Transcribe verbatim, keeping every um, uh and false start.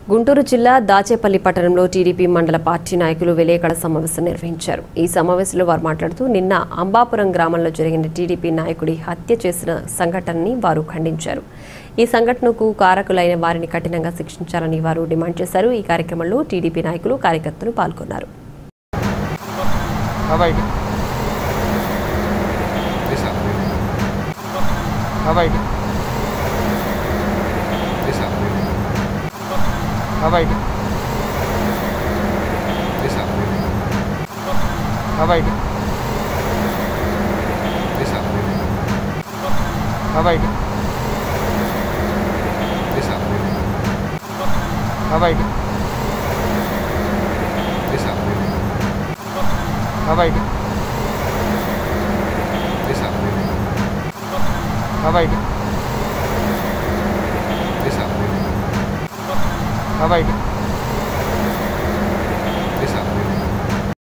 గుంటూరు జిల్లా దాచేపల్లి పట్టణంలో టీడీపీ మండల పార్టీ నాయకులు విలేకరుల సమావేశం నిర్వహించారు। ఈ సమావేశంలో వారు మాట్లాడుతూ నిన్న అంబాపురం గ్రామంలో జరిగిన టీడీపీ నాయకుడి హత్య చేసిన సంఘటనని వారు ఖండించారు। ఈ సంఘటనకు కారకులైన వారిని కఠినంగా శిక్షించాలని వారు డిమాండ్ చేశారు। ఈ కార్యక్రమంలో టీడీపీ నాయకులు కార్యకర్తలు పాల్గొన్నారు। Have I done? Yes, sir. Have I done? Yes, sir. Have I done? Yes, sir. Have I done? Yes, sir. Have I done? Yes, sir. Have I done? Yes, sir. Have I done?